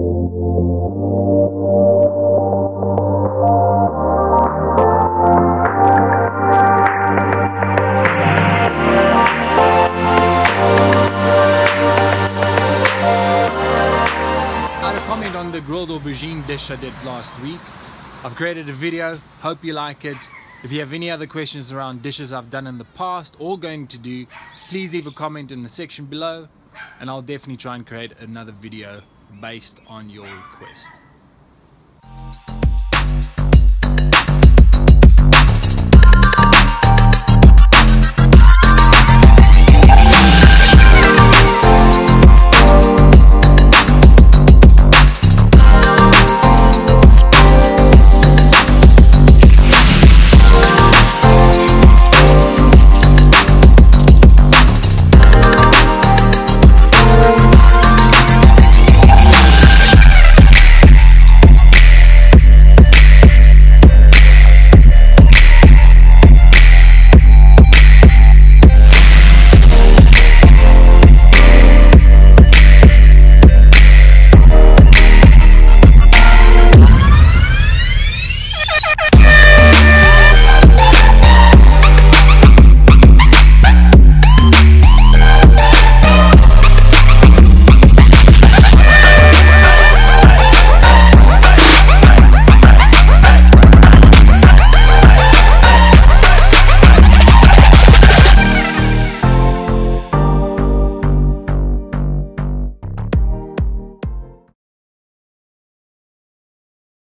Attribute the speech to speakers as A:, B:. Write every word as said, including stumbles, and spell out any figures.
A: Comment on the grilled aubergine dish I did last week. I've created a video, hope you like it. If you have any other questions around dishes I've done in the past or going to do, please leave a comment in the section below and I'll definitely try and create another video based on your request.